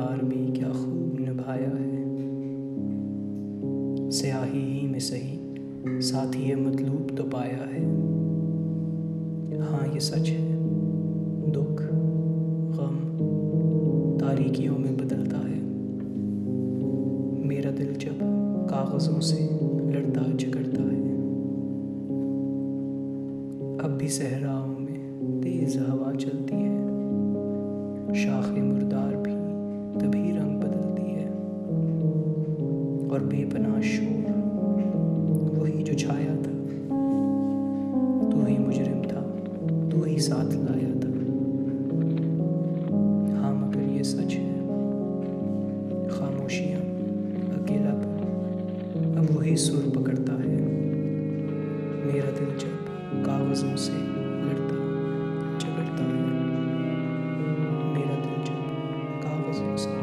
किरदार भी क्या खूब निभाया है। स्याही ही में सही साथी ये मतलूब तो पाया है। हाँ ये सच है, दुख गम तारीकियों में बदलता है। मेरा दिल जब कागज़ों से लड़ता झगड़ता है। अब भी सहराओं में तेज़ हवा चलती है। शाखे मुर्दार भी तभी रंग बदलती है। और बेपनाह शोर वही जो छाया था। तू ही मुजरिम था, तू ही साथ लाया था। हाँ मगर ये सच है, खामोशियाँ अकेलापन अब वही सुर पकड़ता है। मेरा दिल जब कागज़ों से लड़ता झगड़ता है। मेरा दिल जब कागज़ों से